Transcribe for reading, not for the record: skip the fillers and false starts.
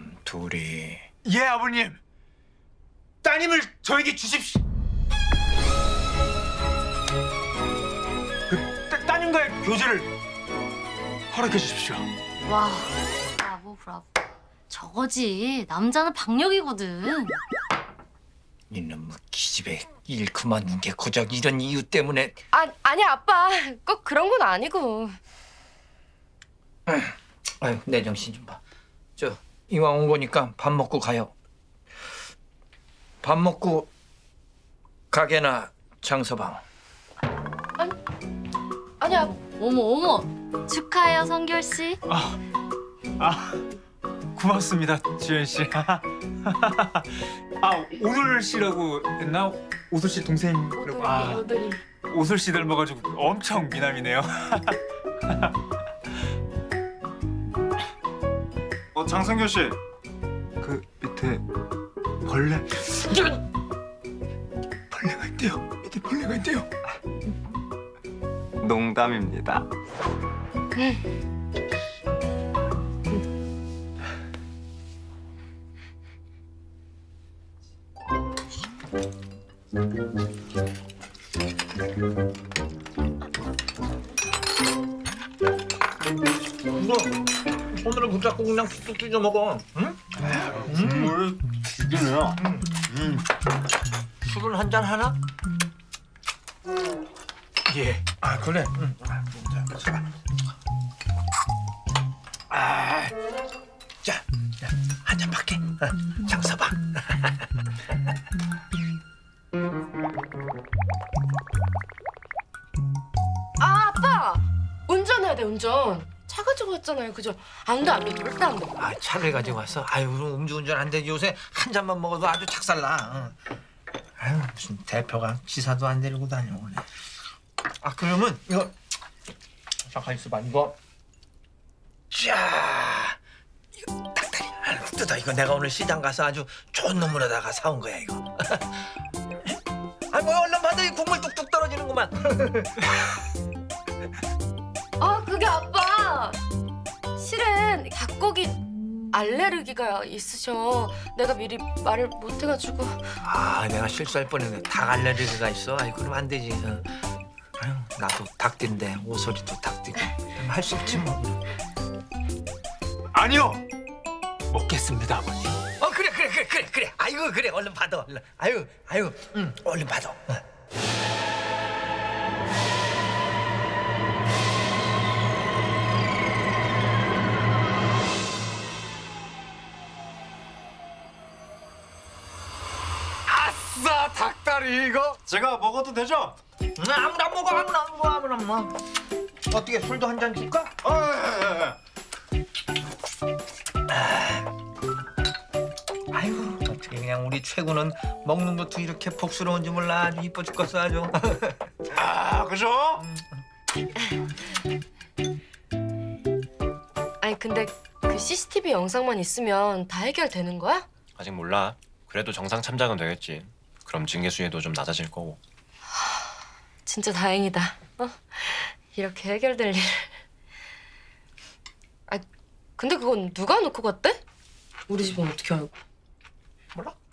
둘이. 예, 아버님. 따님을 저에게 주십시오. 따님과의 교제를 허락해 주십시오. 와, 브라보 브라보. 저거지. 남자는 박력이거든. 이놈의 기집애 일 그만둔 게 고작 이런 이유 때문에. 아니 아빠 꼭 그런 건 아니고. 아유, 내 정신 좀 봐. 저 이왕 온 거니까 밥 먹고 가요. 밥 먹고 가게나 장서방. 아니 아빠. 어머 어머. 축하해요, 성결 씨. 고맙습니다, 지현 씨. 오돌 씨라고 했나? 오돌 씨 동생이라고. 오돌이. 오돌 씨 닮아가지고 엄청 미남이네요. 장성규 씨, 그 밑에 벌레가 있대요. 밑에 벌레가 있대요. 농담입니다. 이거 손으로 붙잡고 그냥 툭툭 찢어 먹어. 응? 국물 죽이네요. 술은 한 잔 하나? 예. 그래. 자, 한 잔 밖에. 장서방. 아빠 운전해야 돼 운전. 차 가지고 왔잖아요 그죠? 안 돼 안 돼 절대 안 돼. 차를 가지고 왔어. 아유, 음주운전 안 되지. 요새 한 잔만 먹어도 아주 착살나. 아유, 무슨 대표가 지사도 안 데리고 다녀오네. 그러면 이거 잠깐 있어봐. 이거 자, 이거 닭다리 하나 뜯어. 이거 내가 오늘 시장 가서 아주 좋은 놈으로다가 사온 거야 이거. 뭐 얼른 받아. 이 국물 뚝뚝 떨어지는구만. 그게 아빠 실은 닭고기 알레르기가 있으셔. 내가 미리 말을 못 해가지고. 내가 실수할 뻔했네. 닭 알레르기가 있어. 그럼 안 되지. 아유, 나도 닭띠인데 오소리도 닭띠고 할 수 없지 뭐. 아니요. 먹겠습니다, 아버님. 그래. 아이고, 그래. 얼른 받아. 얼른. 아유, 얼른 받아. 아싸, 닭다리 이거 제가 먹어도 되죠? 아무나 먹어. 아무나 먹어. 어떻게 술도 한 잔 줄까? 아이고, 어떻게 그냥 우리 최구는 먹는 것도 이렇게 복스러운지 몰라. 아주 이뻐 죽겠어 아주. 그죠? 아니 근데 그 CCTV 영상만 있으면 다 해결되는 거야? 아직 몰라. 그래도 정상 참작은 되겠지. 그럼 징계 수위도 좀 낮아질 거고. 진짜 다행이다. 이렇게 해결될 일. 근데 그건 누가 놓고 갔대? 우리 집은 어떻게 알고? 몰라?